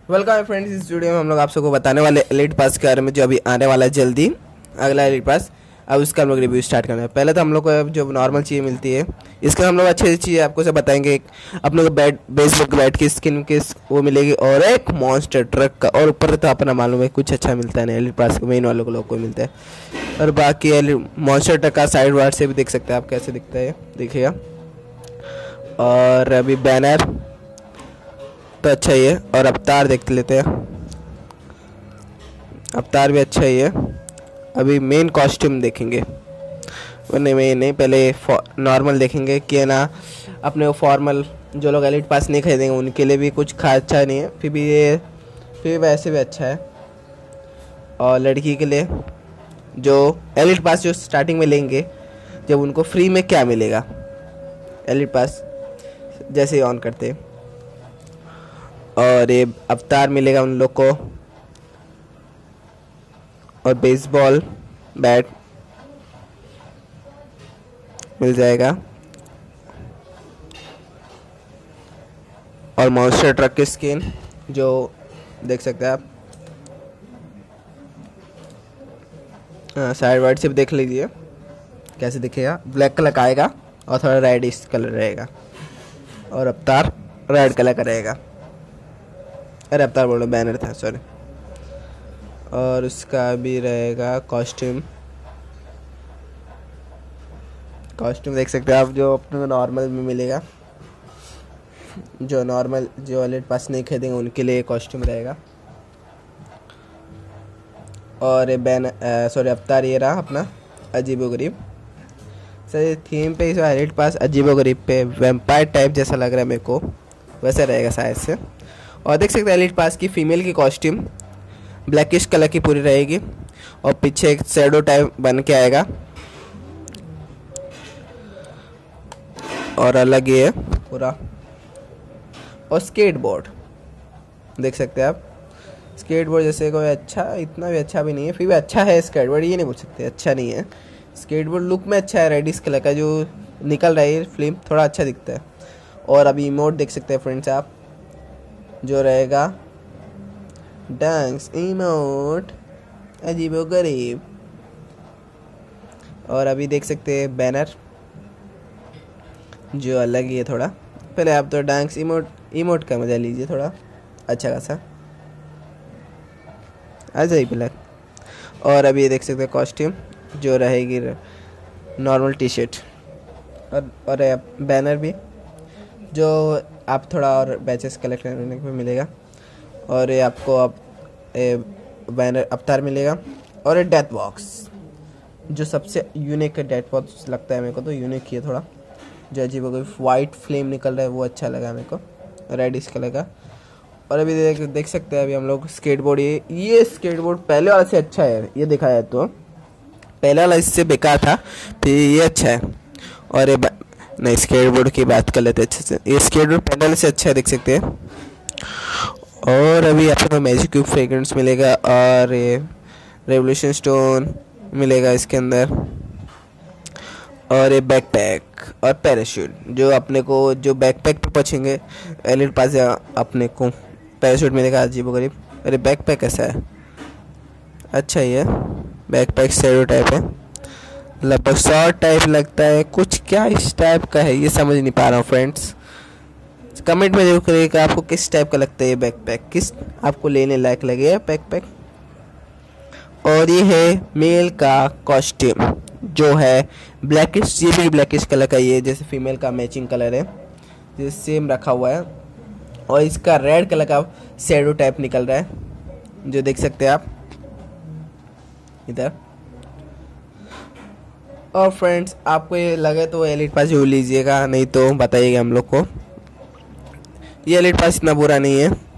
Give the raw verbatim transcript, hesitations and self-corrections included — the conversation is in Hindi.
वेलकम फ्रेंड्स, इस वीडियो में हम लोग आप सबको बताने वाले एलिट पास के बारे में, जो अभी आने वाला है जल्दी, अगला एलिट पास। अब उसका हम लोग रिव्यू स्टार्ट करना है। पहले तो हम लोग को जो नॉर्मल चीज़ें मिलती है, इसका हम लोग अच्छी अच्छी चीज़ें आपको सब बताएंगे। अपने को बैट बेसबॉल बैट की स्किन की वो मिलेगी और एक मॉन्स्टर ट्रक का, और ऊपर तो अपना मालूम है कुछ अच्छा मिलता है ना एलिट पास मेन वालों को लोग को मिलता है। और बाकी मॉन्स्टर ट्रक का साइड वार्ड से भी देख सकते हैं आप कैसे दिखता है, देखिएगा। और अभी बैनर तो अच्छा ही है, और अवतार देख लेते हैं। अवतार भी अच्छा ही है। अभी मेन कॉस्ट्यूम देखेंगे, नहीं मेन नहीं, पहले नॉर्मल देखेंगे कि है ना। अपने वो फॉर्मल जो लोग एलिट पास नहीं खरीदेंगे उनके लिए भी कुछ खास अच्छा नहीं है, फिर भी ये फिर वैसे भी अच्छा है। और लड़की के लिए जो एलिट पास जो स्टार्टिंग में लेंगे, जब उनको फ्री में क्या मिलेगा एलिट पास जैसे ही ऑन करते, और ये अवतार मिलेगा उन लोग को, और बेसबॉल बैट मिल जाएगा, और मॉन्स्टर ट्रक की स्किन जो देख सकते हैं आप। साइड वाइड से भी देख लीजिए कैसे दिखेगा। ब्लैक कलर का आएगा और थोड़ा रेडिश कलर रहेगा, और अवतार रेड कलर का रहेगा। अरे अवतार बोलो, बैनर था, सॉरी। और उसका भी रहेगा कॉस्ट्यूम। कॉस्ट्यूम देख सकते हैं आप, जो अपने नॉर्मल में मिलेगा। जो नॉर्मल जो एलिट पास नहीं खरीदेंगे उनके लिए कॉस्ट्यूम रहेगा। और बैन सॉरी अवतार ये रहा अपना अजीबोगरीब। सर थीम पे इस एलिट पास अजीबोगरीब पे वैम्पायर टाइप जैसा लग रहा है मेरे को, वैसे रहेगा शायद से। और देख सकते हैं एलिट पास की फीमेल की कॉस्ट्यूम ब्लैकिश कलर की पूरी रहेगी, और पीछे एक शैडो टाइप बन के आएगा, और अलग ही है पूरा। और स्केटबोर्ड देख सकते हैं आप। स्केटबोर्ड जैसे कोई अच्छा, इतना भी अच्छा भी नहीं है, फिर भी अच्छा है स्केटबोर्ड, ये नहीं बोल सकते अच्छा नहीं है। स्केटबोर्ड लुक में अच्छा है, रेडिश कलर का जो निकल रहा है फिल्म, थोड़ा अच्छा दिखता है। और अभी इमोट देख सकते हैं फ्रेंड्स आप, जो रहेगा डांस इमोट अजीबोगरीब। और अभी देख सकते हैं बैनर जो अलग ही है थोड़ा। पहले आप तो डांस इमोट इमोट का मजा लीजिए थोड़ा अच्छा खासा, आ जाइए ब्लैक। और अभी देख सकते हैं कॉस्ट्यूम जो रहेगी नॉर्मल टी शर्ट, और और बैनर भी जो आप थोड़ा और बैचेस कलेक्ट करने को मिलेगा। और ये आपको अब बैनर अवतार मिलेगा, और ये डेथ बॉक्स जो सबसे यूनिक डेथ बॉक्स लगता है मेरे को, तो यूनिक ही है थोड़ा। जो अजीब कोई वाइट फ्लेम निकल रहा है वो अच्छा लगा मेरे को, रेडिश कलर का। और अभी देख देख सकते हैं अभी हम लोग स्केटबोर्ड, ये ये स्केटबोर्ड पहले वाला से अच्छा है, ये देखा जाए तो पहले वाला इससे बेकार था, फिर ये अच्छा है। और ये नहीं, स्केटबोर्ड की बात कर लेते अच्छे से, ये स्केटबोर्ड पैनल से अच्छा है, देख सकते हैं। और अभी आपको मैजिक क्यूब फ्रेग्रेंस मिलेगा, और ये रेवोल्यूशन स्टोन मिलेगा इसके अंदर, और ये बैकपैक और पैराशूट जो अपने को जो बैकपैक पे पहुँचेंगे एलिट पास अपने को पैराशूट मिलेगा अजीबोगरीब। अरे बैकपैक कैसा है, अच्छा ही है। बैकपैक शैडो टाइप है, लगभग शॉर्ट टाइप लगता है कुछ, क्या इस टाइप का है ये समझ नहीं पा रहा हूँ फ्रेंड्स। कमेंट में जरूर करिएगा आपको किस टाइप का लगता है ये बैकपैक, किस आपको लेने लायक लगे बैकपैक। और ये है मेल का कॉस्ट्यूम जो है ब्लैकिश, ये भी ब्लैकिश कलर का, ये जैसे फीमेल का मैचिंग कलर है, जैसे सेम रखा हुआ है। और इसका रेड कलर का शैडो टाइप निकल रहा है, जो देख सकते हैं आप इधर। और फ्रेंड्स आपको ये लगे तो एलिट पास जरूर लीजिएगा, नहीं तो बताइएगा हम लोग को। ये एलिट पास इतना बुरा नहीं है।